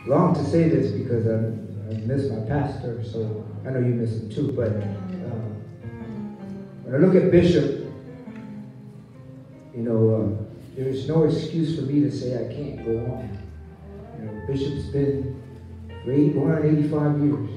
long to say this because I miss my pastor, so I know you miss him too, but when I look at Bishop, there's no excuse for me to say I can't go on. Bishop's been for 185 years.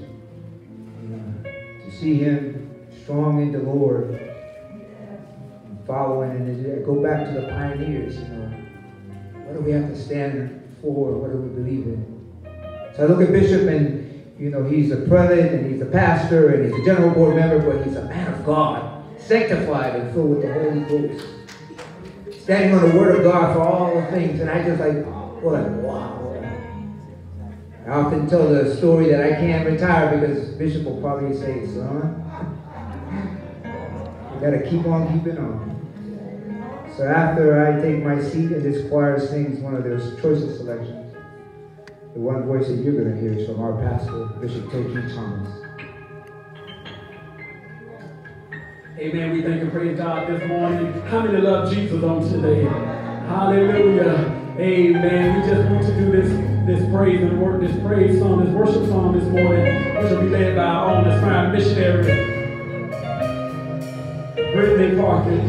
To see him strong in the Lord, following, and go back to the pioneers, what do we have to stand for? What do we believe in? So I look at Bishop and, he's a prelate and he's a pastor and he's a general board member, but he's a man of God, sanctified and filled with the Holy Ghost. Standing on the Word of God for all the things. And I just wow. I often tell the story that I can't retire because Bishop will probably say, son, you got to keep on keeping on. So after I take my seat and this choir sings one of their choicest selections, the one voice that you're going to hear is from our pastor, Bishop T.G. Thomas. Amen. We thank and praise God this morning. How many love Jesus on today? Hallelujah. Amen. We just want to do this praise and work, this praise song, this worship song this morning, which will be led by our own aspiring missionary, Brittany Parker.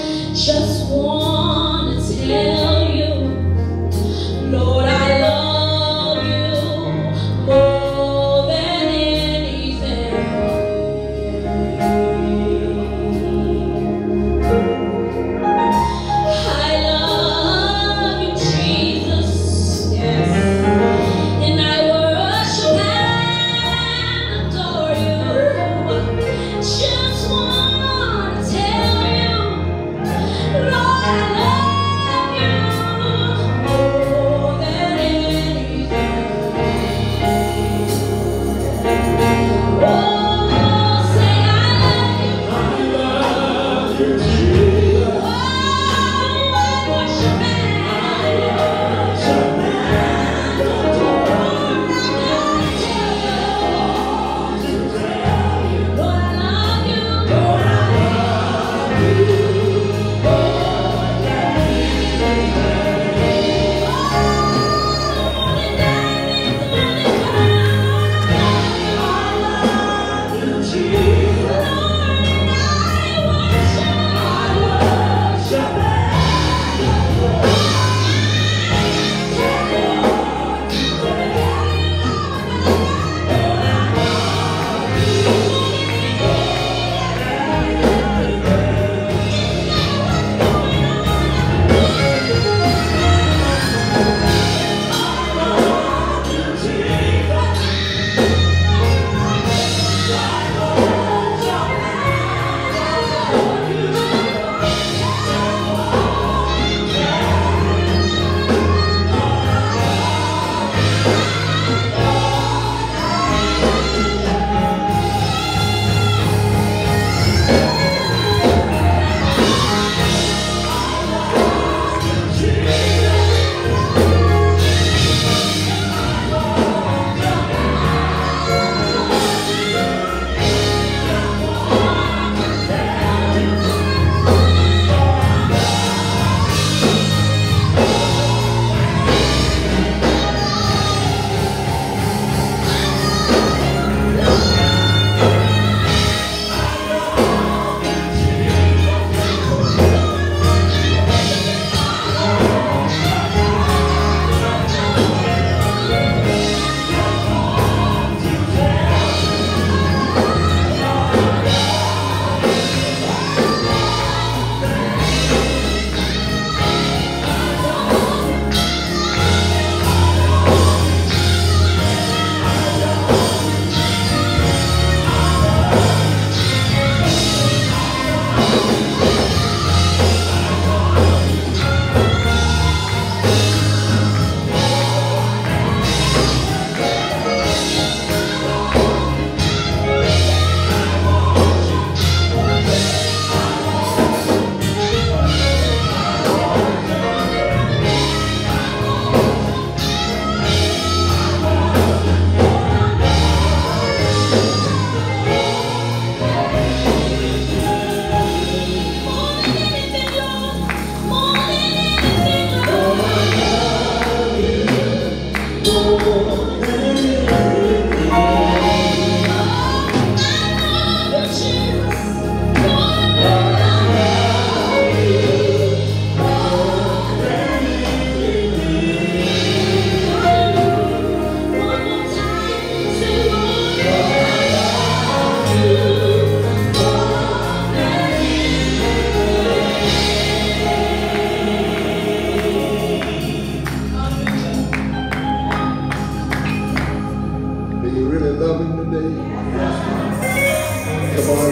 Just wanna tell you, Lord, I love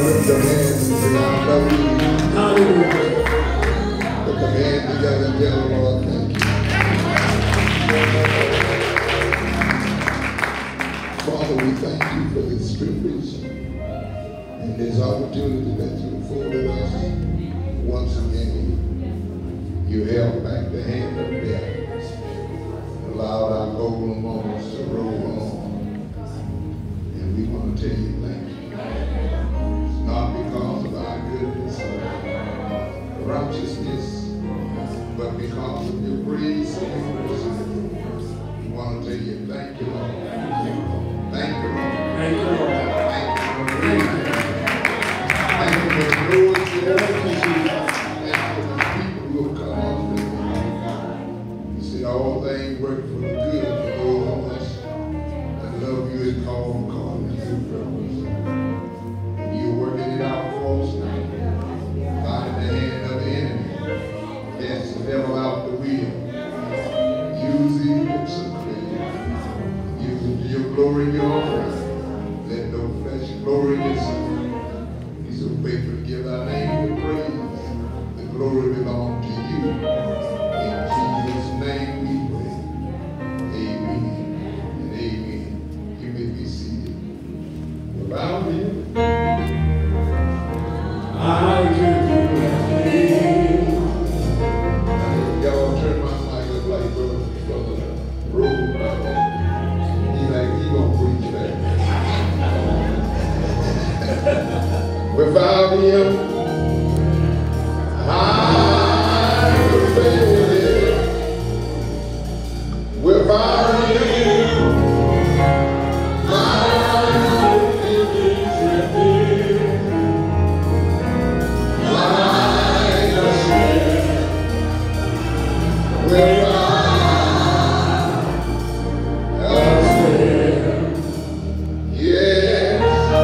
put your hands and say, I love you. Hallelujah. Put your hands together and tell the Lord, thank you. Father, we thank you for this privilege and this opportunity that you afforded us once again. You held back the hand of death, allowed our golden moments to roll on. And we want to tell you thank you. It's not because of our goodness or righteousness, but because of your grace and your mercy. We want to tell you thank you, Lord. Thank you, Lord. Thank you, Lord. Thank you, Lord. Thank you for the doors you opened. Thank you for the people who have come on with you. You said all things work for the good of those of us that love you and call according to your purpose. And you're working it out for us now. Fighting the hand of the enemy. Cast the devil out the wheel. Using lips of clay. Using your glory and your honor. Let no flesh glory in yourself. He's so faithful to give thy name the praise. The glory belongs to you. In Jesus' name we pray. Amen and amen. You may be seated. Without him, I give you praise. y'all turn my mic up like brother Road. He like he gonna preach that. Without him, I will fail. Without him, my life is empty. Like a ship without a sail. Yes.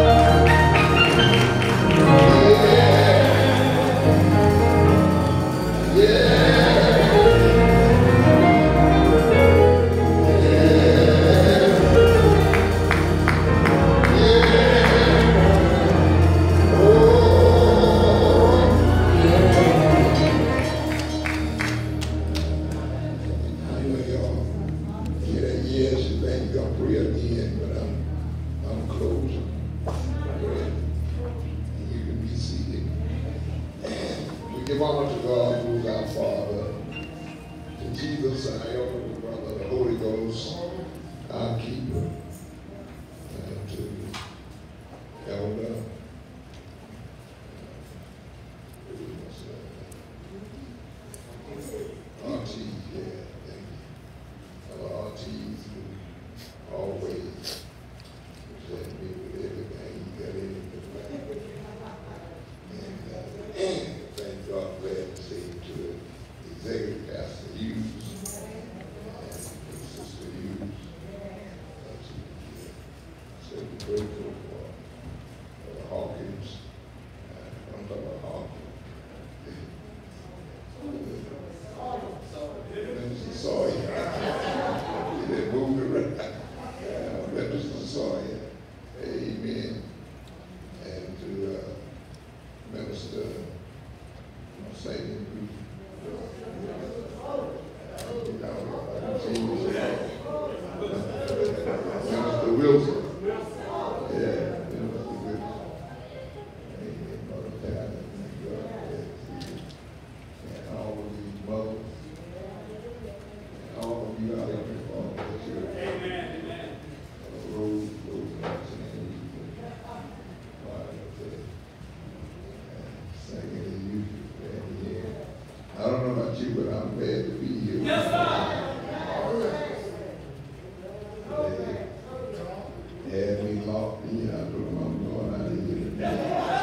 Give honor to God, who is our Father, to Jesus, our elder brother, the Holy Ghost, our keeper, and to elder Auntie, yeah, thank you. Our aunties who always present me with everything you got in it. And thank God, glad to say to the executive pastor Hughes and Sister Hughes. So grateful for Hawkins. I'm talking about Hawkins. Minister Sawyer. They moved around. Minister Sawyer. Amen. And to Minister Satan. Minister Wilson. Yeah, Minister Wilson. Amen. Mother Tyler. And all of these mothers. And all of you out there for the church. Amen. Amen. Rose, secondly, you, I don't know about you, but I'm glad to be here. Yes, sir. Had me locked in, I told them I'm going out of here today.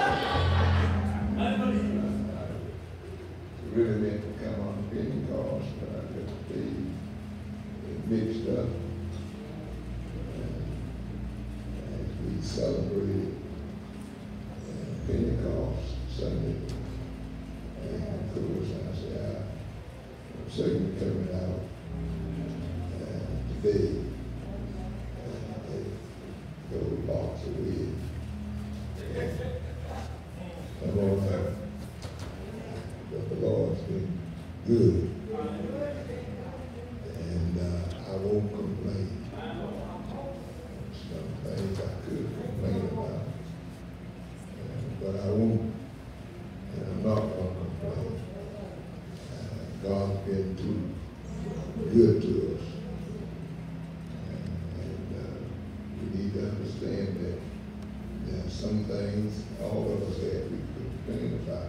It really meant to come on Pentecost, but I just stayed mixed up. As we celebrated Pentecost Sunday, and of course I said, I'm certainly coming out today. Those box of weed. going on. But the Lord's been good. And I won't complain. Some things I could complain about. But I won't. And I'm not going to complain. God's been too good to us. And we need to understand that there are some things all of us have we could complain about.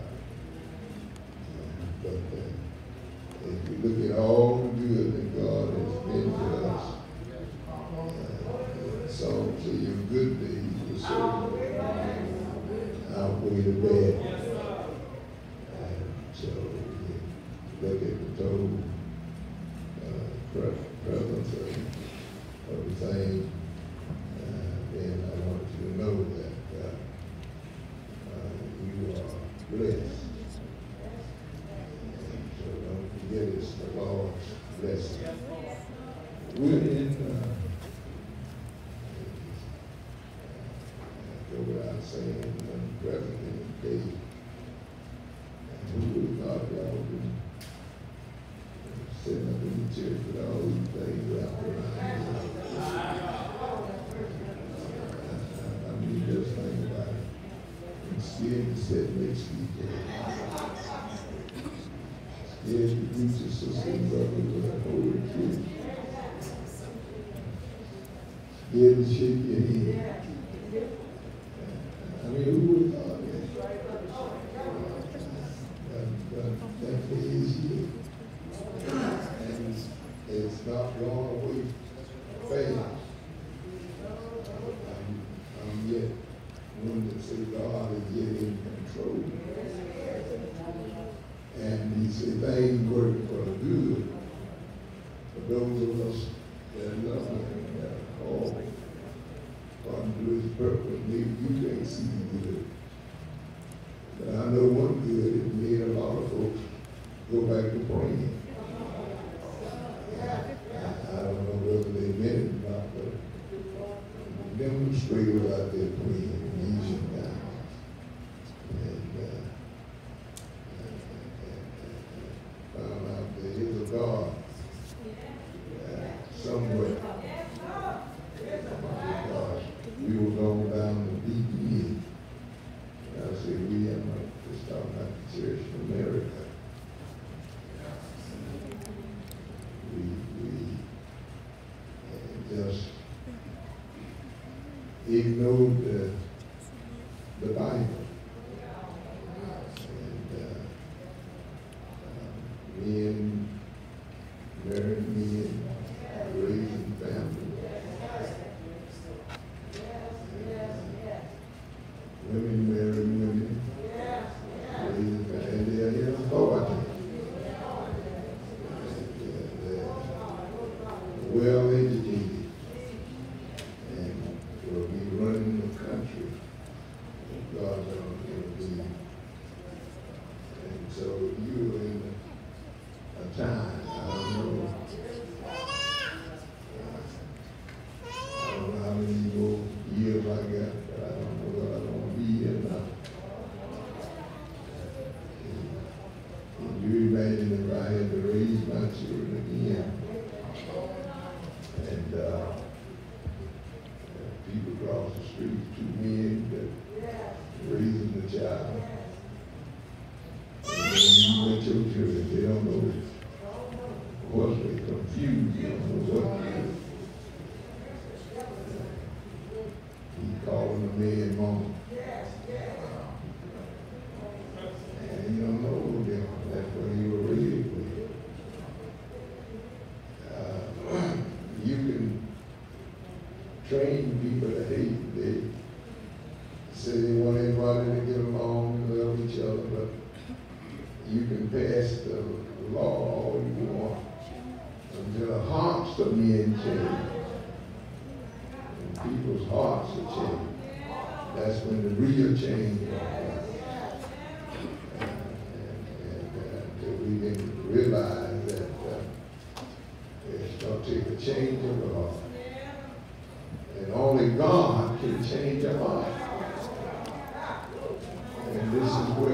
But if we look at all the good that God has been to us, some say your good days will certainly outweigh the bad. So we look at the total presence of the thing, and I want you to know that you are blessed. So don't forget it's the Lord's blessing. We're in, go without saying, President Day. And who would have thought y'all been sitting up in the church with all these things wrapped around you? I mean, just think about it. I'm scared to sit next to each other. Scared to greet your sister and brother with a holy truth. Scared to shake your hand. I mean, who would have thought that? That day is here. And it's not gone away fast. I'm yet one that say God is yet in control. And he said things working for the good for those of us that love him and that are called according to his purpose. Maybe you can't see the good. But I know one good, it made a lot of folks go back to praying. I don't know whether they meant it or not, but demonstrated out there praying in Asian times. And found out there is a God somewhere. Because we were going down the deep end. And I said, we are not just talking about the church in America. We just ignored the Bible. And men marrying men, raising families. Women marrying women, raising families, and they're in authority. Well educated, and will be running the country if God don't be. And so you're in a time, I don't know how many more years I got, but I don't know that I don't be here now. Can you imagine if I had to raise my children again? And people across the street, two men that raising the child. And then you met your children, they don't know what they're confused, they don't know what to do. He calling the man mom. And you don't know them, that's what he was raised with. You can train people to hate. They say they want everybody to get along and love each other, but you can pass the law all you want until the hearts of men change. And people's hearts are changed. That's when the real change comes. And we can realize that it's going to take a change of the heart. And only God can change a heart. And this is where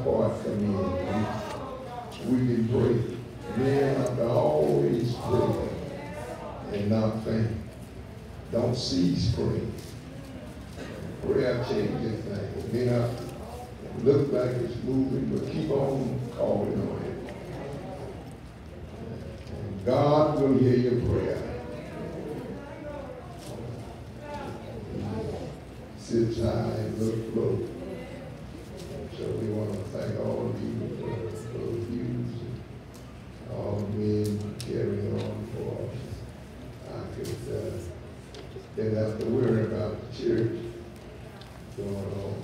part come in, we can pray. Men have to always pray and not faint. Don't cease praying. Prayer changes things. It may not look like it's moving, but keep on calling on it. And God will hear your prayer. Sits high and looks low. So we want to thank all of you for those views, and all the men carrying on for us. I could didn't have to worry about the church going on.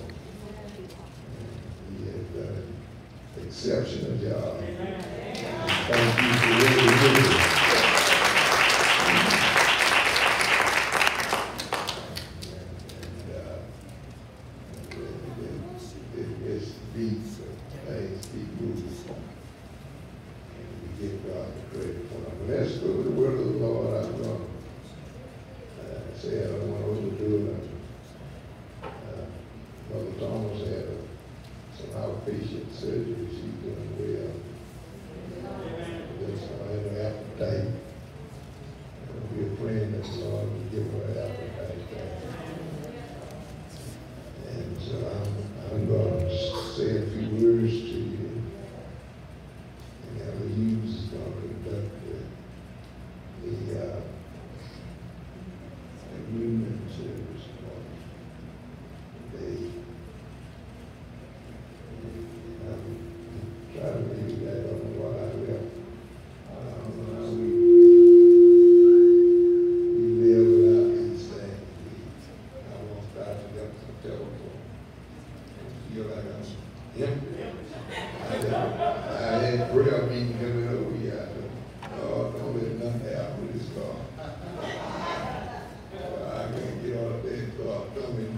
He had done an exceptional job. Thank you for really doing it. Let's go to the word of the Lord. I'm going to say I don't want to overdo it. Brother Thomas had some outpatient surgery. She's doing well. Just had an appetite. We're praying that the Lord will give her an appetite back. And so I'm going to say a few words to you. And Elder Hughes is going to conduct the communion service today. I'm trying to read that. I don't know what I left. I don't know how we live without these things. I walked out to get the telephone. I feel like I'm empty. I had prayer meeting coming over here. Oh, don't let nothing happen with this car. I can't get out of bed without coming.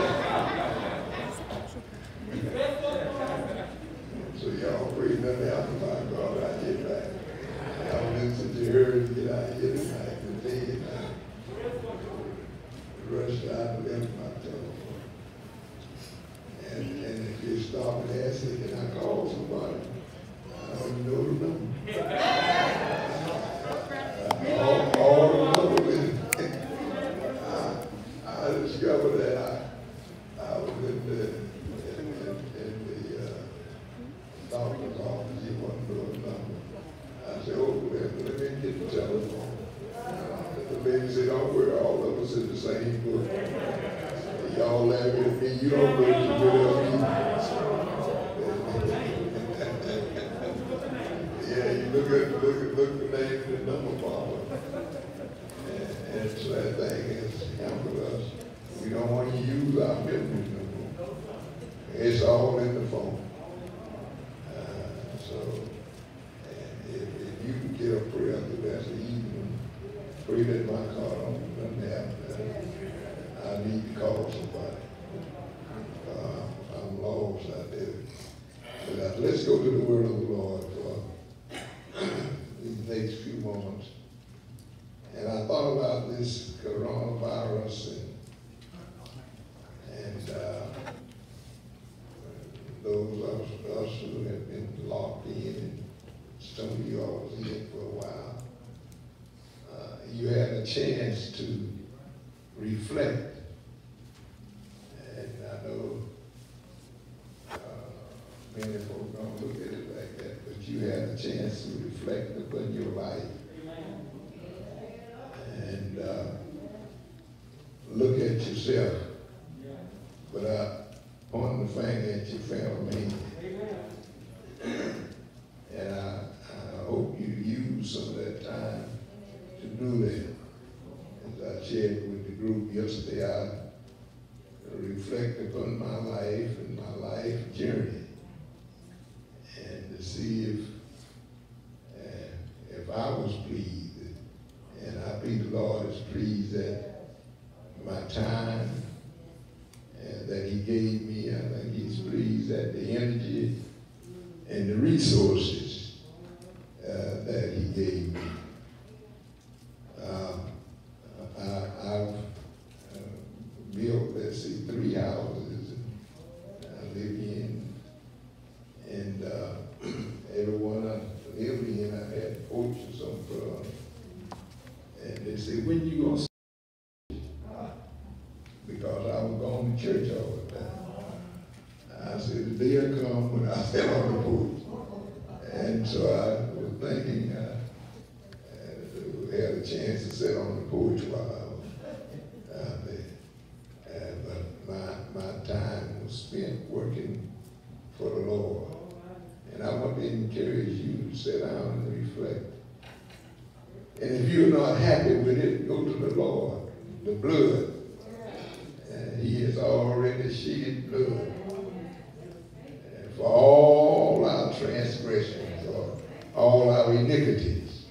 So y'all pray nothing happen by God. I get back. Y'all listen to her and get out here tonight and day and night. Rushed out and left my telephone. And if you stop and ask me, can I call somebody? I don't even know the number. All over with I discovered that I was in the doctor's office. He wanted to know the number. I said, oh, let me get the telephone. The lady said, don't worry, all of us in the same book. Y'all laughing at me. You don't know what you yeah, you look the name and the number follow. And so that thing has hampered us. We don't want to use our memories no more. It's all in the phone. If you can get a prayer through that evening, pray that my car doesn't happen. I need to call somebody. I'm lost out there. But let's go to the word of the Lord for these next few moments. And I thought about this coronavirus and those of us who have been locked in, and some of you all was in for a while. You had a chance to reflect. And I know many folks don't look at it like that, but you had a chance to reflect upon your life. And look at yourself without pointing the finger at your family. And I hope you use some of that time to do that. As I shared with the group yesterday, I reflect upon my life and my life journey, and to see if I was pleased, and I believe the Lord is pleased that my time that He gave me. I think He's pleased at the energy and the resources that He gave me. I've built, let's see, 3 houses I live in, the day will come when I sit on the porch. And so I was thinking I had a chance to sit on the porch while I was out there. But my time was spent working for the Lord. And I want to encourage you to sit down and reflect. And if you're not happy with it, go to the Lord. The blood. He has already shed blood. And for all our transgressions, or all our iniquities.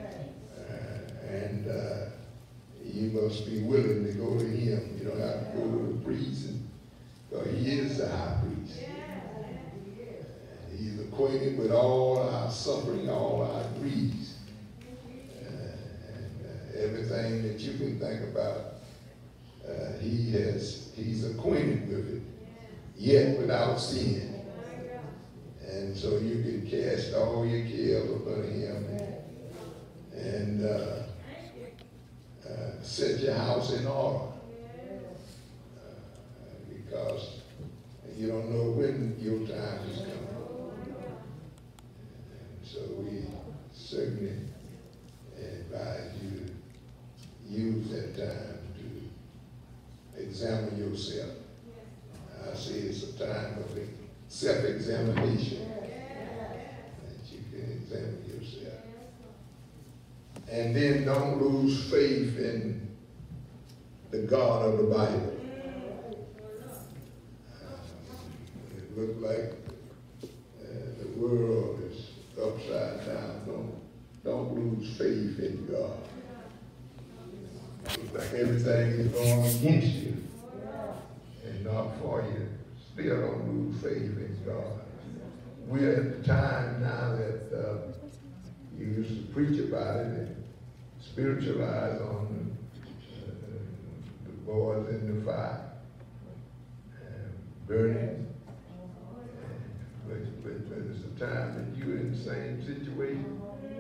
And you must be willing to go to him. You don't have to go to the priest. Because he is the high priest. He's acquainted with all our suffering, all our griefs. Everything that you can think about, he's acquainted with it, yet without sin. And so you can cast all your cares upon him and set your house in order. Because you don't know when your time is coming. And so we certainly advise you to use that time to examine yourself. I say it's a time of self-examination that you can examine yourself. And then don't lose faith in the God of the Bible. It looks like the world is upside down. Don't lose faith in God. It's like everything is going against you and not for you. Still don't lose faith in God. We're at the time now that you used to preach about it and spiritualize on the boys in the fire, burning. But it's a time that you're in the same situation.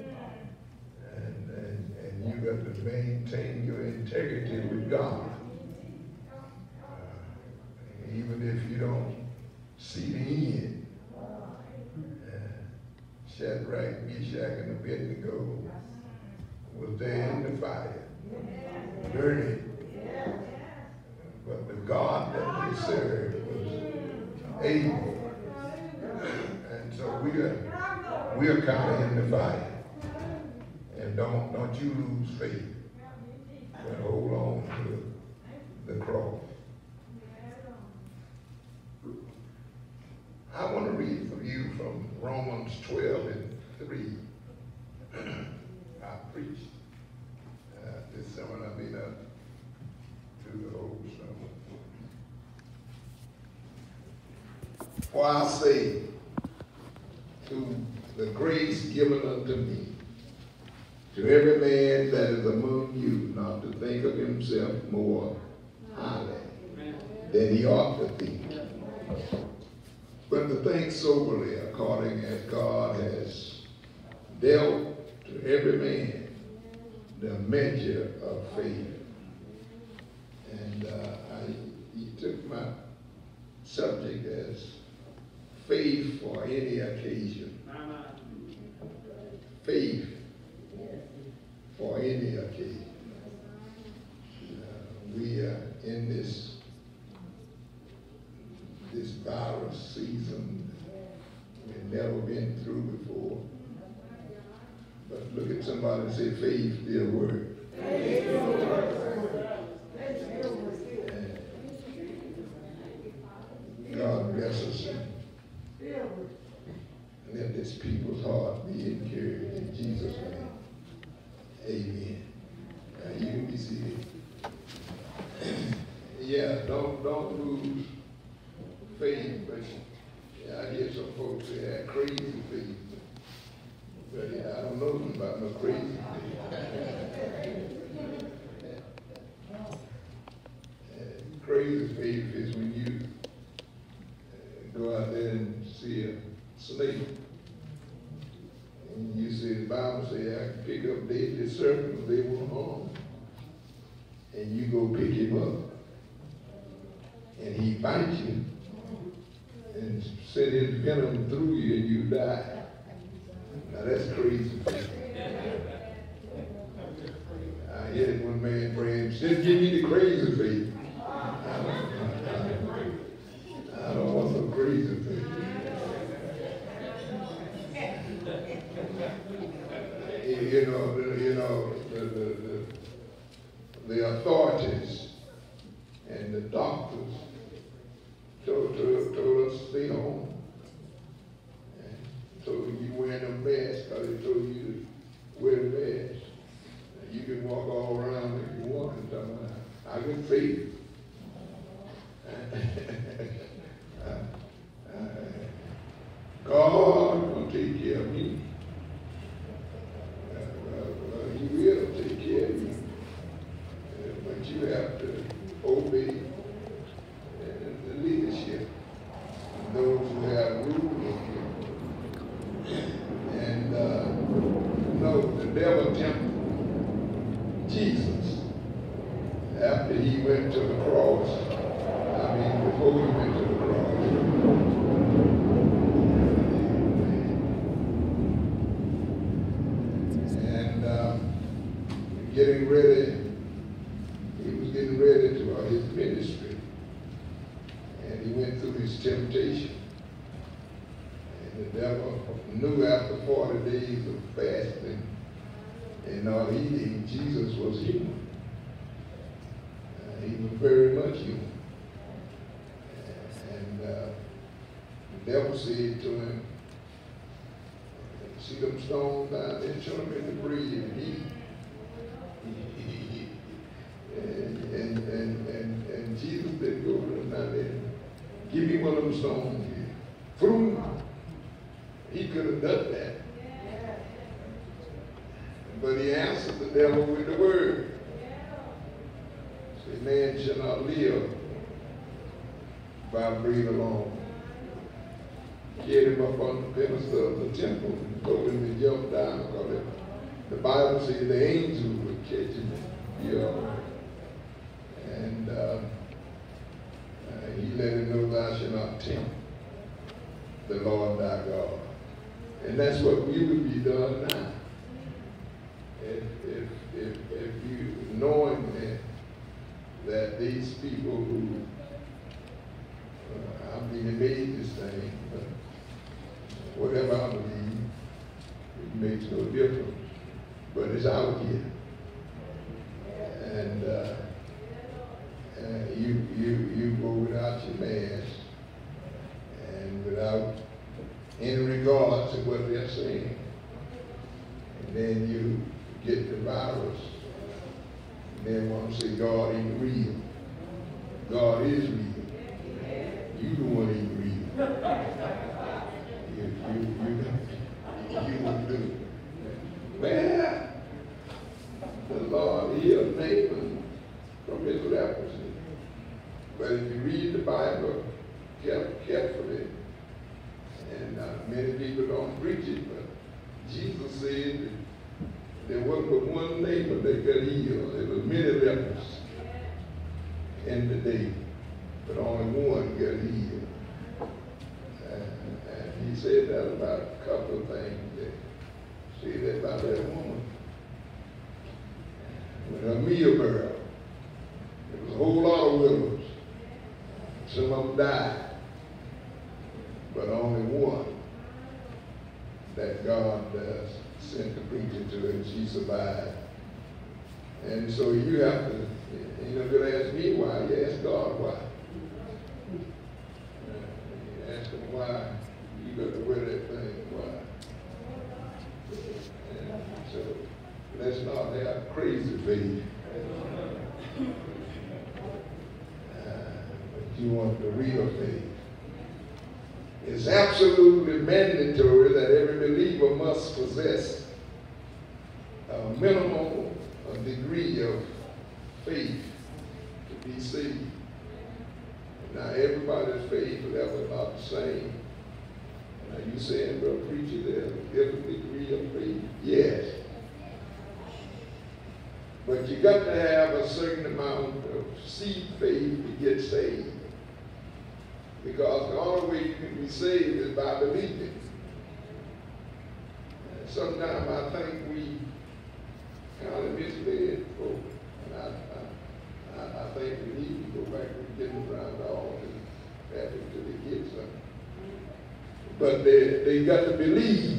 And you got to maintain your integrity with God. Even if you don't see the end. Shadrach, Meshach, and Abednego was there in the fire, burning. But the God that they served was able. And so we're kind of in the fire. And don't you lose faith, but hold on to the cross. I want to read for you from Romans 12:3. I preached this sermon. I may not do the whole sermon. For I say, to the grace given unto me, to every man that is among you, not to think of himself more highly than he ought to think, but to think soberly according as God has dealt to every man the measure of faith. And he took my subject as faith for any occasion. Faith for any occasion. We are in this virus season we've never been through before. But look at somebody and say, faith still works. God bless us and let this people's heart be encouraged in Jesus' name. Amen. Now you can be seated. Yeah, don't lose faith, but I hear some folks say that crazy faith. But I don't know nothing about no crazy faith. Crazy faith is when you go out there and see a snake. And you see the Bible say, I can pick up deadly serpents, they won't harm. And you go pick him up. And he bites you. And send his venom through you and you die. Now that's crazy faith. I heard one man praying, just give me the crazy faith. I don't want no crazy faith. The authorities and the doctors told us to stay home. And told you wearing a mask, because they told you to wear a mask. And you can walk all around if you want. I got faith. God will take care of me. He will take care of you. But you have to obey the leadership, those who have rule over you. And no, the devil tempted Jesus after he went to the cross. Before he went to the cross. And getting ready, he was getting ready to his ministry. And he went through his temptation. And the devil knew after 40 days of fasting and not eating, Jesus was human. He was very much human. And the devil said to him, see them stones down there, turn them into bread and eat. And Jesus didn't go to them down there. Give me one of them stones here. Threw them out. He could have done that. But he answered the devil with the word. Say, man shall not live by bread alone. Carried him up on the pedestal of the temple and told him to jump down, because the Bible says the angels would catch him. And he let him know, thou shalt not tempt the Lord thy God. And that's what we would be done now. If you, knowing that these people who, they made this thing, but whatever I believe, it makes no difference. But it's out here. And you go without your mask and without any regard to what they're saying. And then you get the virus. And then want to say God ain't real. God is real. You the one ain't real. You won't do it. Man, the Lord healed Naaman from his leprosy. But if you read the Bible carefully, and many people don't preach it, but Jesus said that there wasn't but one Naaman that got healed. There were many lepers in the day, but only one got healed. And he said that about a couple of things. Say that about that woman. With her meal barrel, there was a whole lot of widows. Some of them died, but only one that God sent the preacher to, and she survived. And so you have to, you're not going to ask me why, you ask God why. You ask him why you got to wear that thing, why. And so let's not have crazy faith. But you want the real faith. It's absolutely mandatory that every believer must possess a minimal degree of faith to be saved. Now everybody's faith level is not the same. Now you saying, brother preacher, there's a different degree of faith? Yes. But you got to have a certain amount of seed faith to get saved. Because the only way you can be be saved is by believing. And sometimes I think we kind of misled folk. And I think we need to go back and get around all this after they get something. But they got to believe.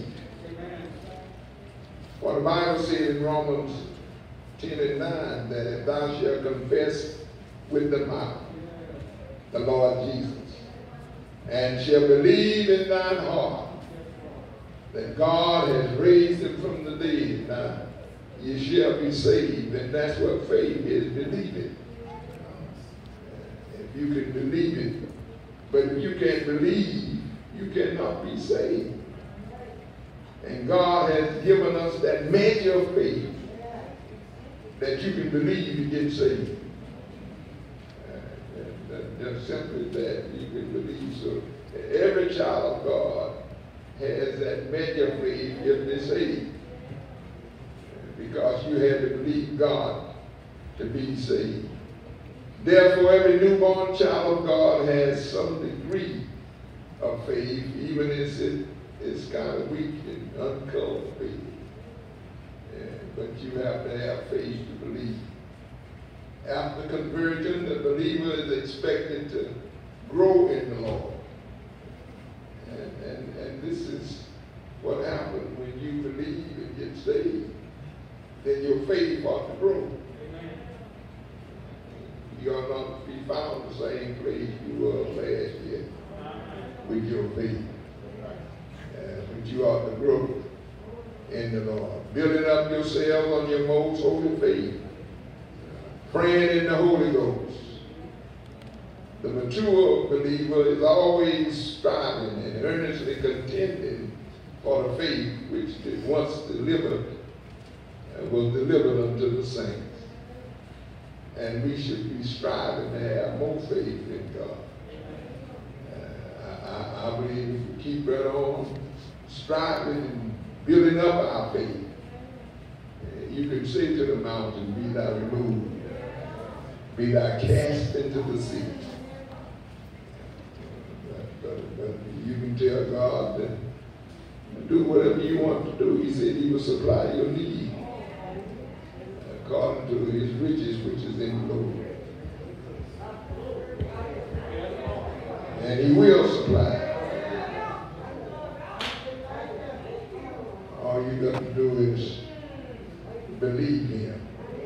What the Bible says in Romans 10:9, that if thou shalt confess with the mouth the Lord Jesus, and shall believe in thine heart that God has raised him from the dead, now you shall be saved. And that's what faith is, believing. If you can believe it, but if you can't believe, you cannot be saved. And God has given us that measure of faith that you can believe to get saved. Just simply that you can believe. So every child of God has that measure of faith if they're saved. Because you have to believe God to be saved. Therefore, every newborn child of God has some degree of faith, even if it's kind of weak and uncolored faith. But you have to have faith to believe. After conversion, the believer is expected to grow in the Lord. And this is what happens when you believe and get saved. Then your faith ought to grow. You ought not be found the same place you were last year with your faith. But you ought to grow in the Lord. Building up yourselves on your most holy faith. Praying in the Holy Ghost. The mature believer is always striving and earnestly contending for the faith which once delivered was delivered unto the saints. And we should be striving to have more faith in God. I believe if we keep right on striving and building up our faith, you can say to the mountain, be thou removed, be thou cast into the sea. But you can tell God that do whatever you want to do. He said he will supply your need according to his riches which is in glory. And he will supply. All you got to do is believe him.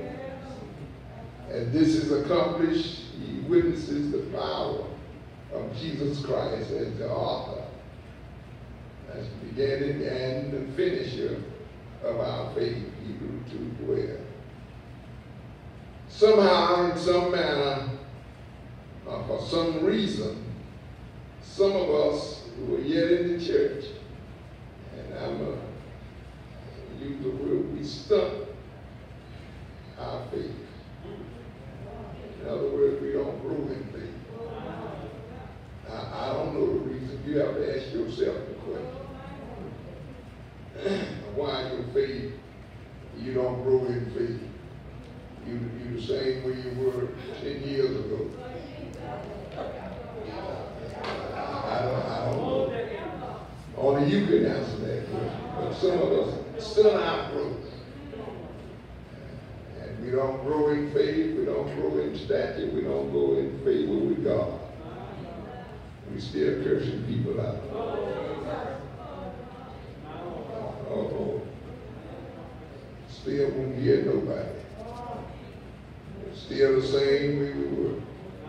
As this is accomplished, he witnesses the power of Jesus Christ as the author, as the beginning and the finisher of our faith, Hebrews 2:12. Somehow, in some manner, or for some reason, some of us who are yet in the church, and I'm going to use the word, we stunt our faith. In other words, we don't grow in faith. I don't know the reason. You have to ask yourself the question. Why your faith, you don't grow in faith? You're the same way you were 10 years ago. I don't know. Only you can answer that question. But some of us still not growth. And we don't grow in faith, we don't grow in stature, we don't grow in favor with God. We still cursing people out. Uh-oh. Still won't hear nobody. Still the same way we were.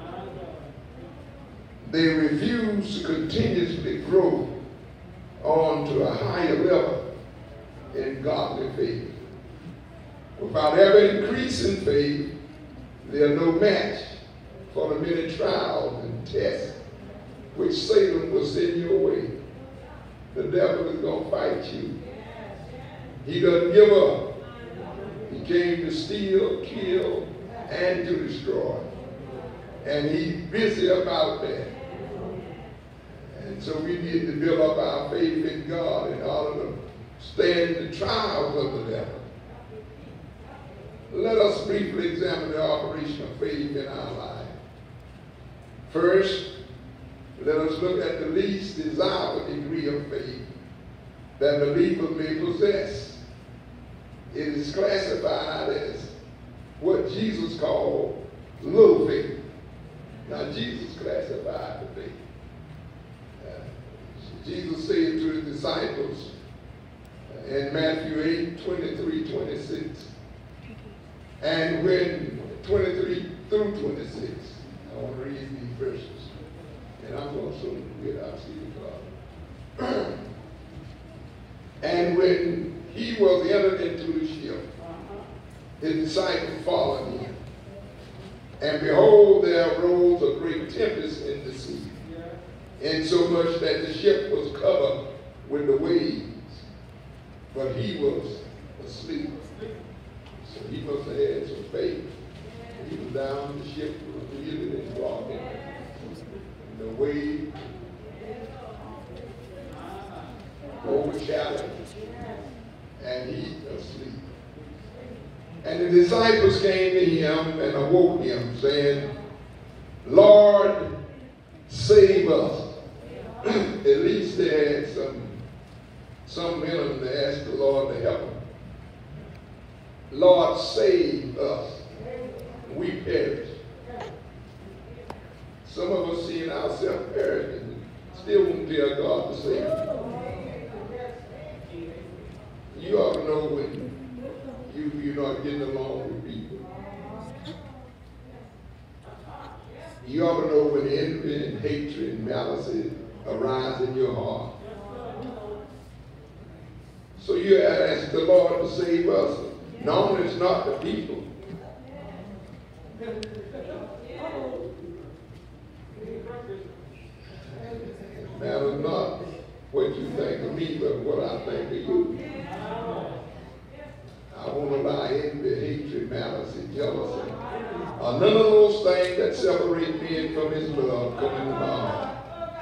They refuse to continuously grow on to a higher level in godly faith. Without ever increasing faith, they are no match for the many trials and tests which Satan will send your way. The devil is going to fight you. He doesn't give up. He came to steal, kill, and to destroy. And he's busy about that. And so we need to build up our faith in God in order to stand the trials of the devil. Let us briefly examine the operation of faith in our life. First, Let us look at the least desirable degree of faith that believers may possess. It is classified as what Jesus called little faith. Now, Jesus classified the faith. Jesus said to his disciples in Matthew 8, 23, 26, and when 23 through 26, I want to read these verses, and I'm going to soon get out to you. And when he was entered into the ship, his disciples followed him. And behold, there arose a great tempest in the sea, insomuch that the ship was covered with the waves, but he was asleep. So he must have had some faith. He was down, the ship was reeling and rocking, and the wave overshadowed, and he asleep. And the disciples came to him and awoke him, saying, Lord, save us. At least they had some in them to ask the Lord to help them. Lord, save us. We perish. Some of us seeing ourselves perish and still won't tell God to save us. You ought to know when you're not getting along with people. You ought to know when envy and hatred and malice arise in your heart. So you ask the Lord to save us. No, it's not the people. It matters not what you think of me, but what I think of you. I won't allow envy, hatred, malice, and jealousy, or none of those things that separate men from his love come into my heart.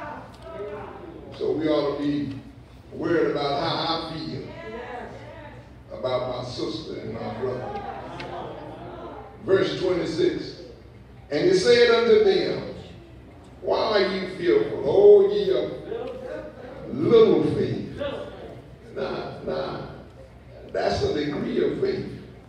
So we ought to be worried about how I feel about my sister and my brother. Verse 26, and he said unto them, why are you fearful, O ye of little faith? Now, that's a degree of faith.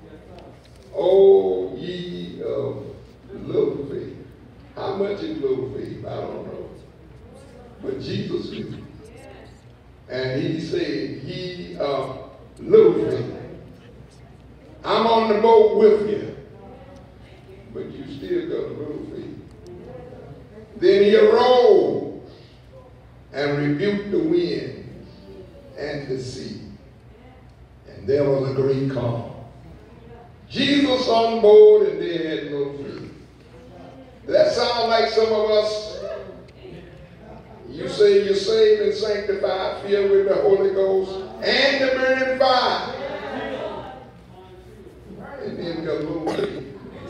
O ye of little faith. How much is little faith? I don't know. But Jesus knew. And he said, ye of little faith. I'm on the boat with you, but you still got a little faith. Then he arose and rebuked the wind and the sea. And there was a great calm. Jesus on board and they had no faith. That sounds like some of us. You say you're saved and sanctified, filled with the Holy Ghost and the burning fire. And then got a little faith.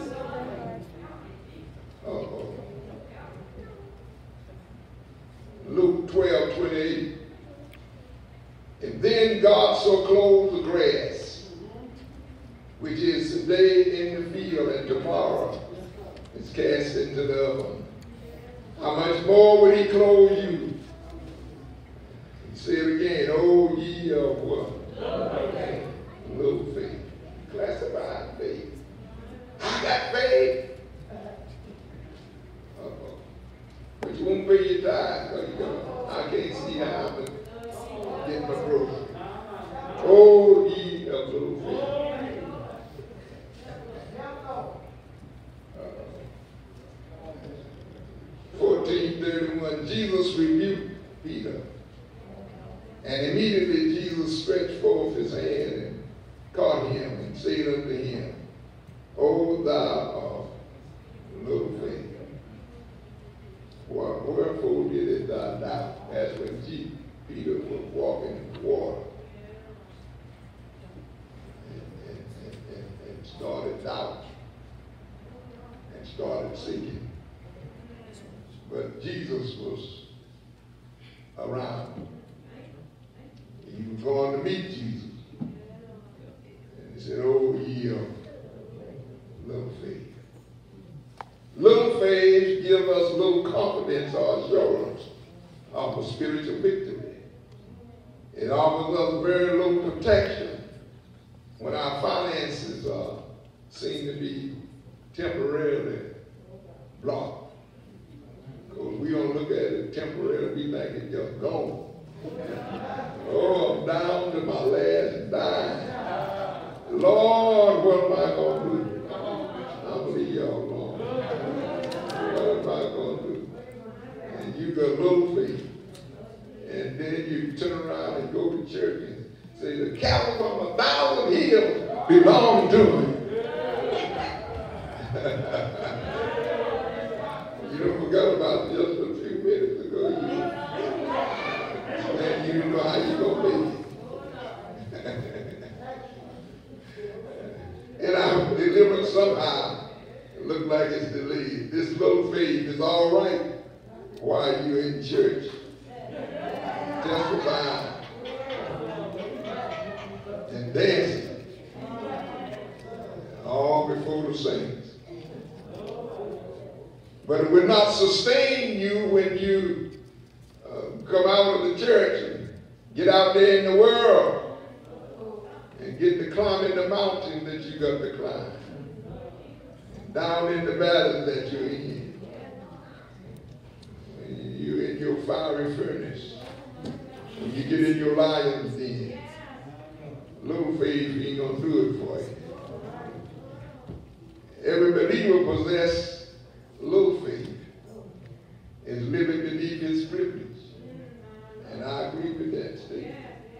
Luke 12:28. And then God so clothed the grass, which is today in the field and tomorrow is cast into the oven. How much more will he clothe you? He said again, oh ye of what? Little faith. Classified faith. I got faith. But you won't pay your tithe because I can't see how I'm getting my groceries. Oh ye of little faith. 14:31, Jesus rebuked Peter. And immediately Jesus stretched forth his hand and caught him and said unto him, O thou of little faith. Wherefore didst thou doubt? That's when Peter was walking in the water and started doubting and started seeking. But Jesus was around. He was going to meet Jesus. And he said, oh, ye of little faith. Little faith give us little confidence or assurance victory. It offers us very low protection when our finances seem to be temporarily blocked. Because we don't look at it temporarily, we think it's just gone. Oh, I'm down to my last dime. Lord, what am I going to do? I believe y'all, Lord. What am I going to do? And you got little faith. And then you turn around and go to church and say, the cattle from 1,000 hills belong to me. You don't forget about it just a few minutes ago. And you know how you're going to make it. And I'm delivered somehow. It looks like it's delayed. This little faith is all right while you're in church. Testifying and dancing all before the saints. But it will not sustain you when you come out of the church and get out there in the world and get to climbing the mountain that you got to climb, down in the valley that you're in. You're in your fiery furnace. When you get in your lion's den, little faith ain't going to do it for you. Every believer possesses little faith, is living beneath his privilege. And I agree with that statement.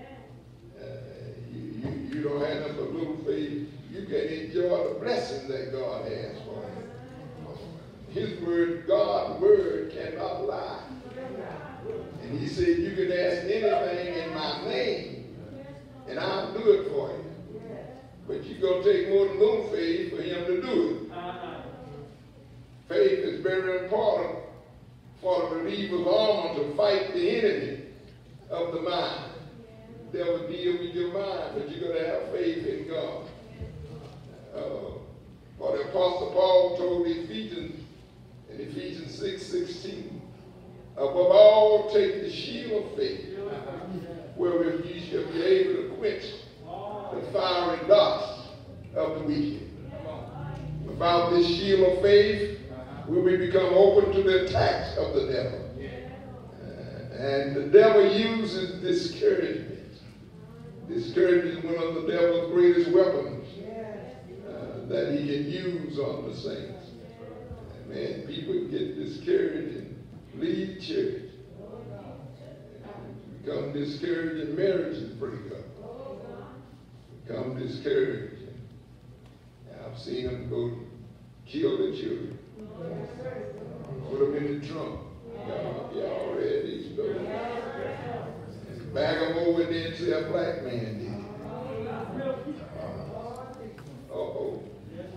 You don't have enough of little faith, you can enjoy the blessing that God has for you. His word, God's word, cannot lie. And he said, you can ask anything in my name, and I'll do it for you. But you're going to take more than little faith for him to do it. Faith is very important for the believer's armor to fight the enemy of the mind. The devil deal with your mind, but you're going to have faith in God. For the Apostle Paul told the Ephesians in Ephesians 6:16, above all, take the shield of faith, wherewith ye shall be able to quench the fiery darts of the wicked. Without this shield of faith, we will become open to the attacks of the devil. And the devil uses discouragement. Discouragement is one of the devil's greatest weapons that he can use on the saints. Man, people get discouraged and leave church. Become discouraged and marriages break up. Become discouraged. I've seen them go kill the children. Put them in the trunk. Y'all read these stories. And bag them over and then say a black man did it. Uh-oh.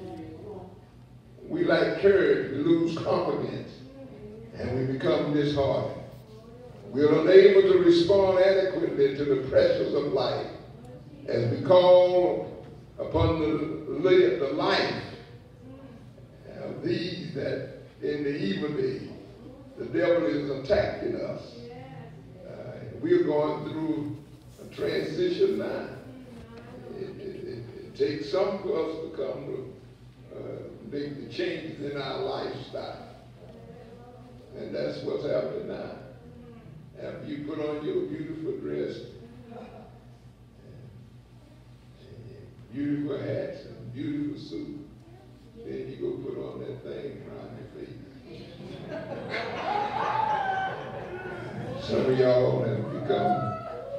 We lack courage, we lose confidence, and we become disheartened. We are unable to respond adequately to the pressures of life as we call upon the life of these that in the evil day the devil is attacking us. We're going through a transition now. It takes some of us to come to make the changes in our lifestyle. And that's what's happening now. After you put on your beautiful dress, and beautiful hats, and beautiful suit, then you go put on that thing around your face. Some of y'all have become,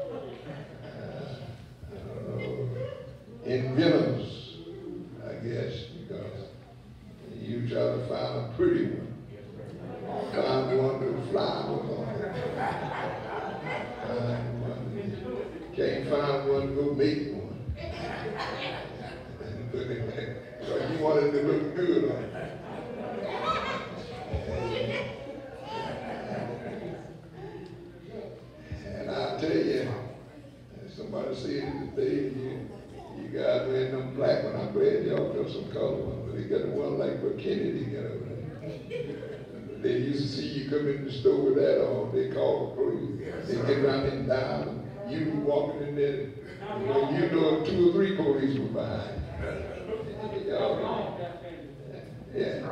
envious, I guess, because you try to find a pretty one. Find one with flowers on it. Can't find one, go make one. So you want it to look good on it. And I tell you, somebody said it today, you guys wearing them black one. I'm glad y'all got some color one, but they got the one like what Kennedy got over there. They used to see you come in the store with that on. They call the police. They get running down. You walking in there. You know 2 or 3 police were behind. Yeah.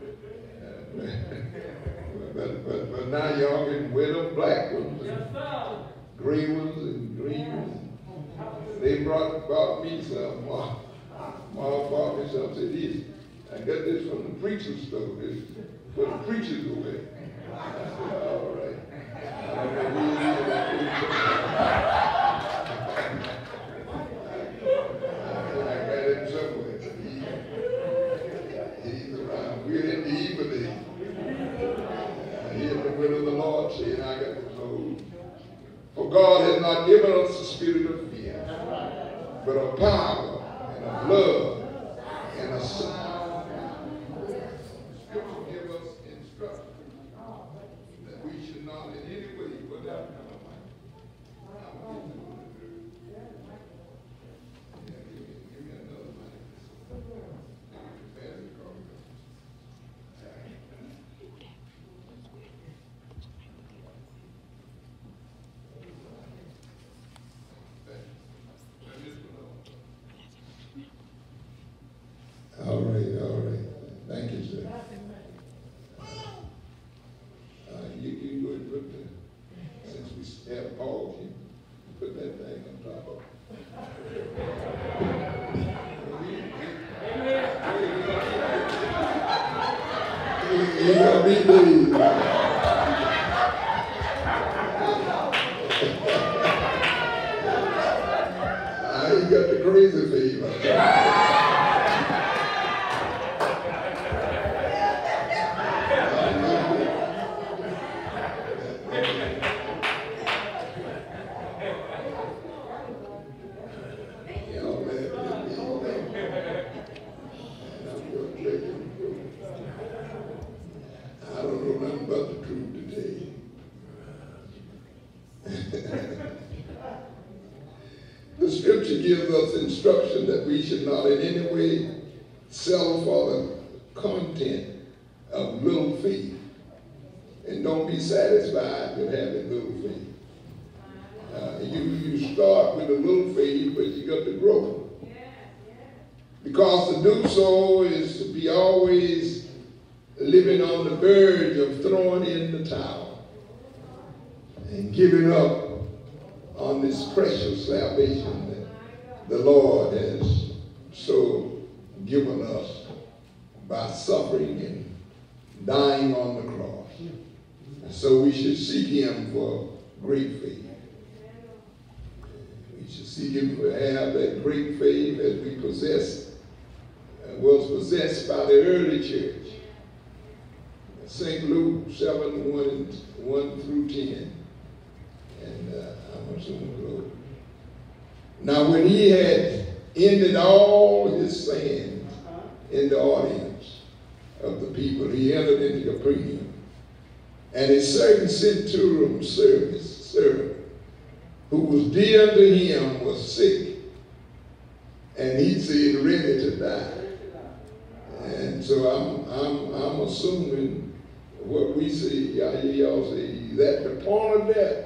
But now y'all can wear them black ones, and gray ones, and green ones. They brought me some. Mom bought me some. Said, "This, I got this from the preacher's store. This for the preachers to wear." I said, "All right." I don't know who it is. I got him somewhere. He's around. We're in the evening. He in the will of the Lord saying, "I got this old." For God has not given us the spirit of fear, but of power and of love and of sound. Scripture gives us instruction that we should not in any way put out give me another mic. All right. Thank you, sir. You can go and put the, since we have Paul, you put that thing on top of it. You got me believe. You got the crazy fever. The scripture gives us instruction that we should not in any way sell for the content of little faith. And don't be satisfied with having little faith. You start with a little faith, but you got to grow. Because to do so is to be always living on the verge of throwing in the towel and giving up on this precious salvation that the Lord has so given us by suffering and dying on the cross. And so we should seek him for great faith. We should seek him to have that great faith as we was possessed by the early church. St. Luke 7:1 through 10. And I'm assuming close. Now when he had ended all his sayings in the audience of the people, he entered into Capernaum. And a certain centurion servant, who was dear to him, was sick. And he said, ready to die. And so I'm assuming what we see, I hear y'all say, he's at the point of death.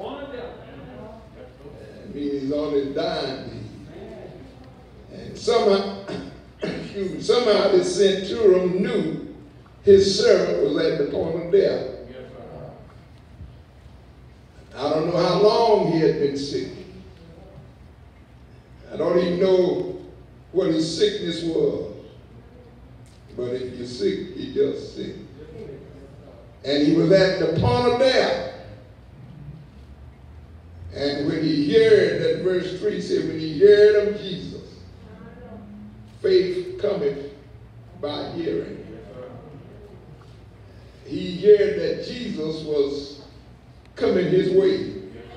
I mean, he's on his dying bed. And somehow the centurion knew his servant was at the point of death. I don't know how long he had been sick. I don't even know what his sickness was. But if you're sick, you're just sick. And he was at the point of death. And when he heard, that verse 3 said, when he heard of Jesus, faith cometh by hearing. He heard that Jesus was coming his way.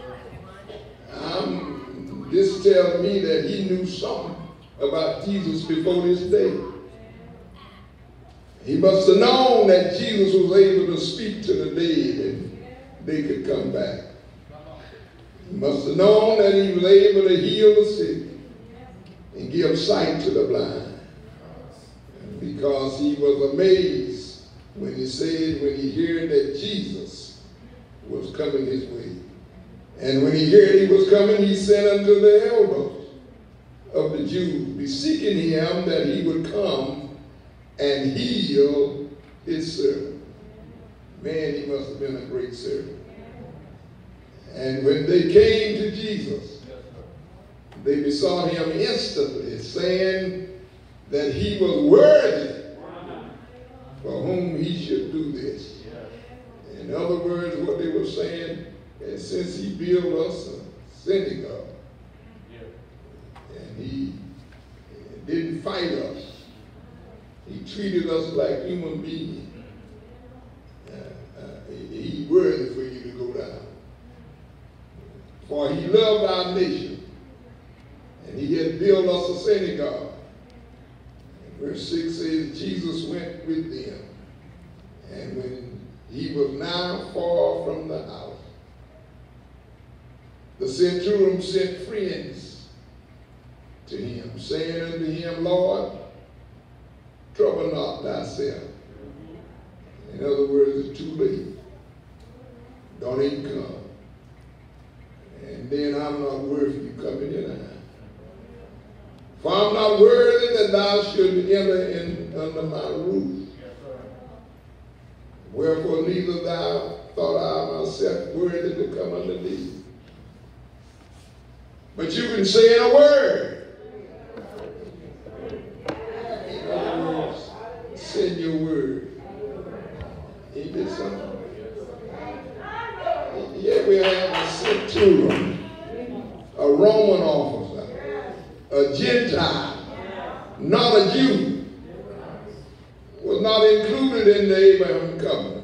This tells me that he knew something about Jesus before this day. He must have known that Jesus was able to speak to the dead and they could come back. He must have known that he was able to heal the sick and give sight to the blind. Because he was amazed when he said, when he heard that Jesus was coming his way. And when he heard he was coming, he sent unto the elders of the Jews, beseeching him that he would come and heal his servant. Man, he must have been a great servant. And when they came to Jesus, they besought him instantly, saying that he was worthy for whom he should do this. In other words, what they were saying is, since he built us a synagogue, and he didn't fight us, he treated us like human beings, he's worthy for you to go down. For he loved our nation, and he had built us a synagogue. And verse 6 says, Jesus went with them, and when he was now far from the house, the centurion sent friends to him, saying unto him, Lord, trouble not thyself. In other words, it's too late. Don't even come. And then I'm not worthy you coming in. For I'm not worthy that thou should enter in under my roof. Wherefore neither thou thought I myself worthy to come unto thee. But you can say in a word. Send your word. Ain't this something? Yeah, we have a centurion, a Roman officer, a Gentile, not a Jew, was not included in the Abraham covenant.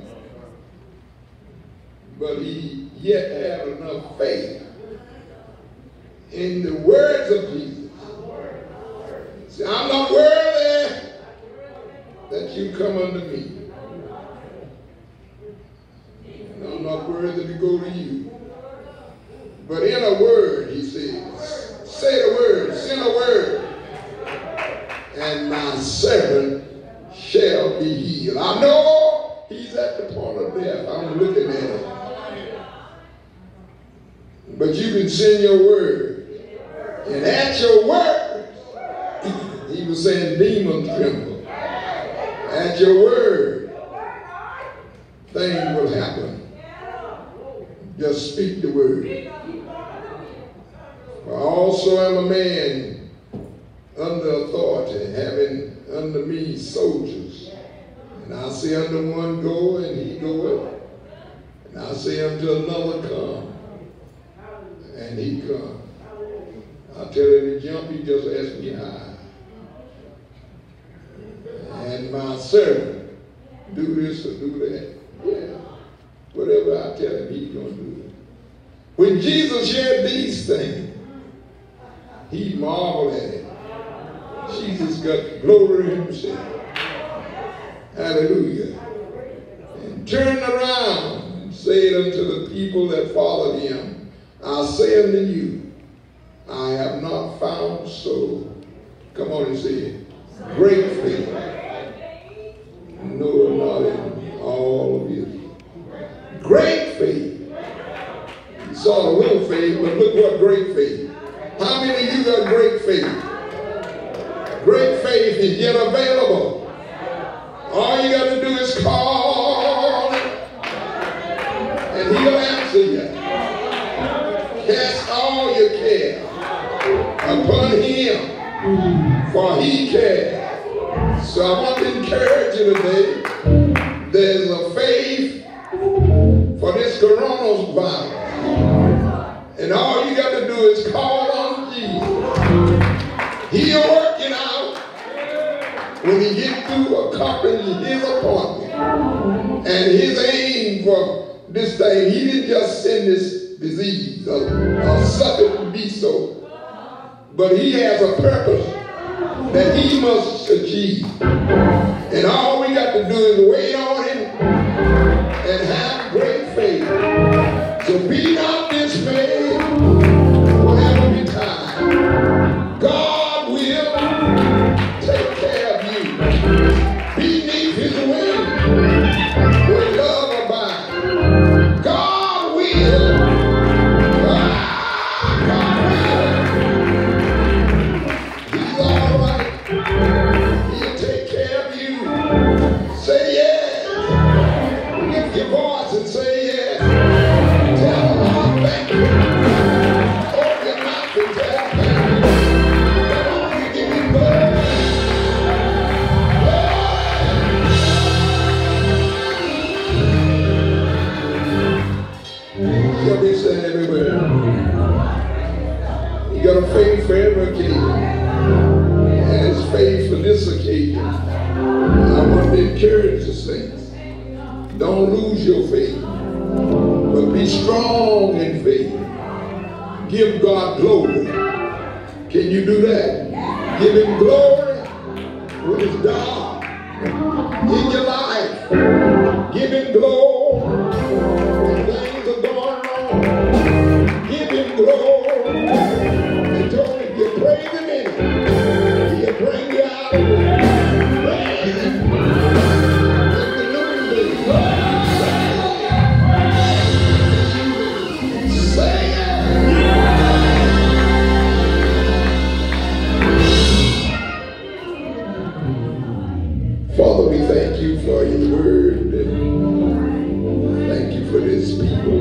But he yet had enough faith in the words of Jesus. See, I'm not worthy that you come unto me. And I'm not worthy to go to you. But in a word, he says, say the word, send a word, and my servant shall be healed. I know he's at the point of death. I'm looking at him. But you can send your word. And at your word, he was saying demons tremble. At your word, things will happen. Just speak the word. For I also am a man under authority, having under me soldiers. And I say unto one, go, and he goeth. And I say unto another, come, and he come. I tell him to jump, he just asked me high. And my servant, do this or do that. Yeah. Whatever I tell him, he's going to do it. When Jesus shared these things, he marveled at it. Jesus got glory himself. Hallelujah. And turned around and said unto the people that followed him, I say unto you, I have not found so, come on and say it, great faith. No, not in all of Israel. Great faith. You saw the little faith, but look what great faith. How many of you got great faith? Great faith is yet available. All you got to do is call, and he'll answer you. Cast all your care upon him, for he cares. So I want to encourage you today. There's a faith for this coronavirus. And all you got to do is call on Jesus. He'll work it out when he gets through accomplishing his appointment. And his aim for this thing, he didn't just send this disease or suffer to be so, but he has a purpose that he must achieve. And all we got to do is wait on him and have great faith. So be not dismayed, whatever betide. God will take care of you. Beneath his wings, got a faith for every occasion. And it's faith for this occasion. I want to encourage the saints. Don't lose your faith, but be strong in faith. Give God glory. Can you do that? Give him glory when it's dark in your life. Give him glory when things are going wrong. Give him glory. He told me if you praise him in it, he'll bring you out of it. Praise him. Let the new say it. Father, we thank you for your word. Thank you for this people.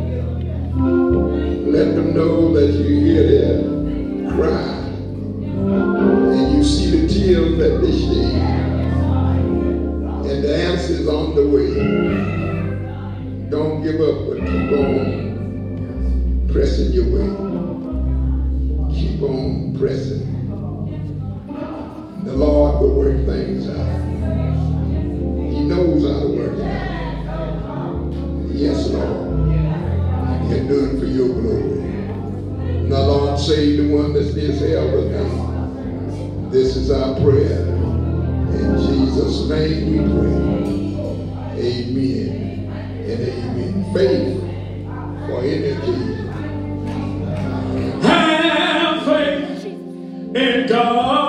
Let them know that you hear their cry and you see the tears that they shed, and the answer's on the way. Don't give up, but keep on pressing your way. Keep on pressing. The Lord will work things out. He knows how to work it out. Yes, Lord. And do it for your glory. Now, Lord, save the one that's this hell with me. This is our prayer. In Jesus' name we pray. Amen and amen. Faith for any occasion. Have faith in God.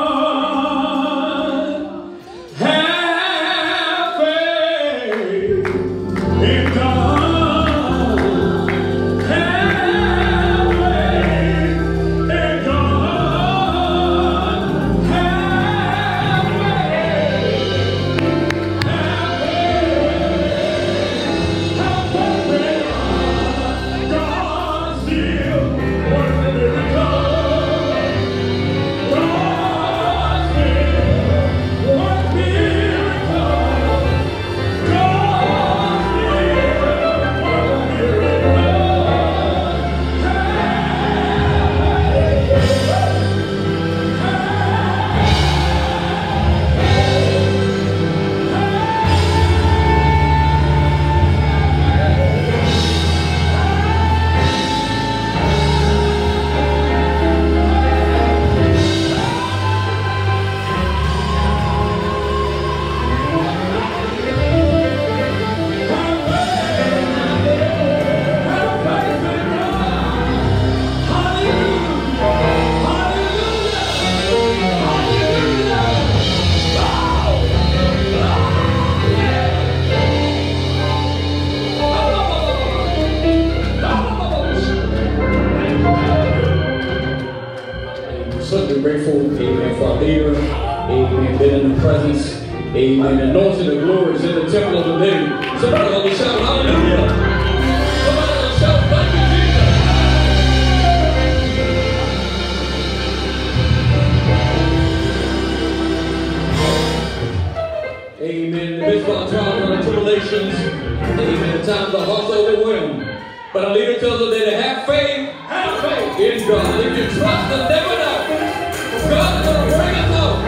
Certainly grateful, amen, for our leader, amen, been in the presence, amen, anointing the glories in the temple of the living. Somebody ought to shout hallelujah. Somebody ought to shout thank you, Jesus. Amen. In the midst of our trials and tribulations, amen, at times our hearts are overwhelmed. But our leader tells us that to have faith in God. If you trust and never know, God's going to bring us out.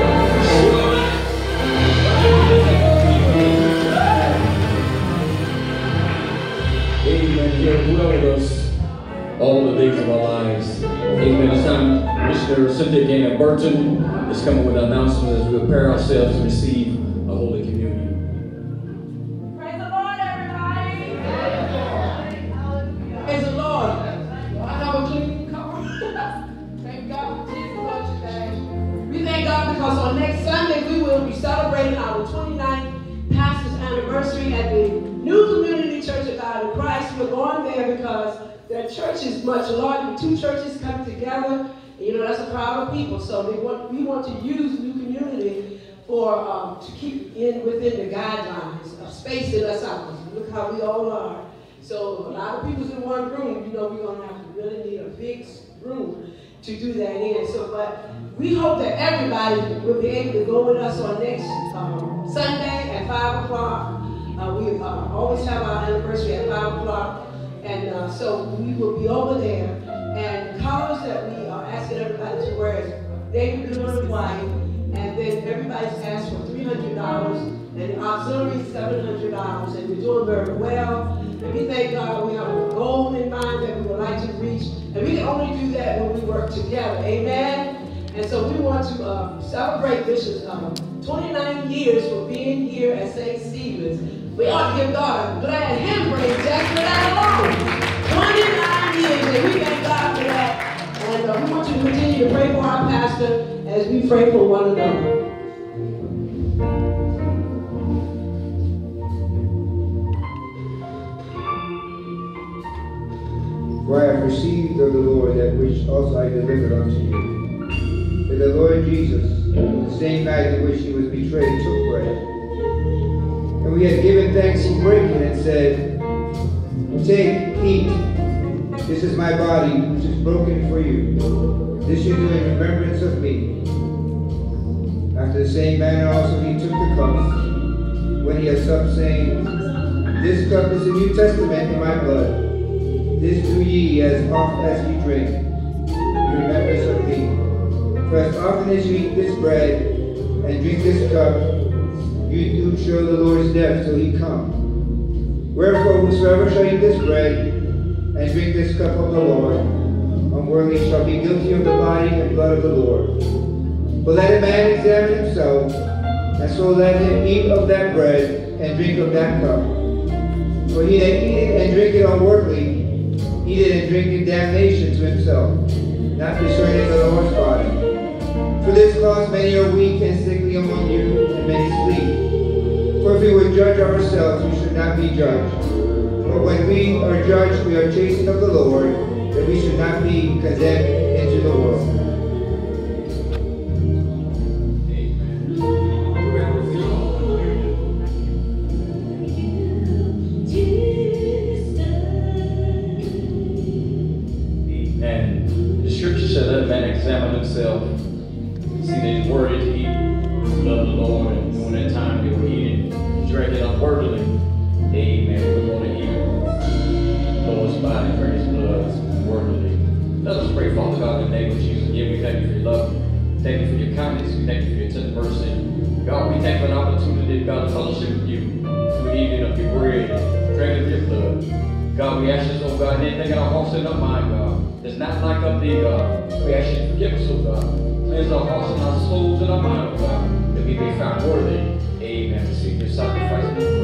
Amen. He has dwelled with us all the days of our lives. Amen. It's time Missionary Cynthia Gaynor Burton is coming with an announcement as we prepare ourselves to receive a Holy Communion. Praise the Lord, everybody. Praise the Lord. I have a clean cover. Thank God for Jesus on today. We thank God because on next Sunday we will be celebrating our 29th pastor's anniversary at the New Community Church of God in Christ. We're going there because their church is much larger. Two churches come together. You know, that's a crowd of people. So we want to use New Community for to keep within the guidelines of spacing us out. Look how we all are. So a lot of people's in one room. You know, we're going to have to really need a big room to do that in. So, but we hope that everybody will be able to go with us on next Sunday at 5 o'clock. We always have our anniversary at 5 o'clock. And so we will be over there. And the colors that we are asking everybody to wear David blue and white, and then everybody's asked for $300, and the auxiliary $700, and we're doing very well. And we thank God we have a goal in mind that we would like to reach, and we can only do that when we work together. Amen. And so we want to celebrate Bishop's 29 years for being here at St. Stephen's. We ought to give God a glad hand praise just for that alone. 29 years, and we thank God for that. And we want you to continue to pray for our pastor as we pray for one another. For I have received of the Lord that which also I delivered unto you. That the Lord Jesus, the same night in which he was betrayed, took bread. And when he had given thanks, he brake it and said, Take, eat. This is my body, which is broken for you. This you do in remembrance of me. After the same manner also he took the cup, when he had supped, saying, This cup is the New Testament in my blood. This do ye as oft as ye drink, in remembrance of me. For as often as you eat this bread and drink this cup, you do show the Lord's death till he come. Wherefore whosoever shall eat this bread and drink this cup of the Lord unworthily shall be guilty of the body and blood of the Lord. But let a man examine himself, and so let him eat of that bread and drink of that cup. For he that eateth and drinketh unworthily eateth and drinketh damnation to himself, not discerning the Lord's body. For this cause many are weak and sickly among you, and many sleep. For if we would judge ourselves, we should not be judged. But when we are judged, we are chastened of the Lord, that we should not be condemned into the world. Examine himself, see that he's worthy to eat, love the Lord, and during that time they were eating and drinking unworthily. Amen. We're going to eat the Lord's body, drink his blood worthily. Let us pray. Father God, in the name of Jesus, again, we thank you for your love. Thank you for your kindness. We thank you for your tender mercy. God, we thank you for an opportunity, God, to fellowship with you, through eating of your bread, drinking of your blood. God, we ask you, oh God, anything in our hearts and our mind, God, that's not like of thee, God. We ask you to forgive us, oh God. Cleanse our hearts and our souls and our mind, oh God, that we may be found worthy. Amen. Receive your sacrifice.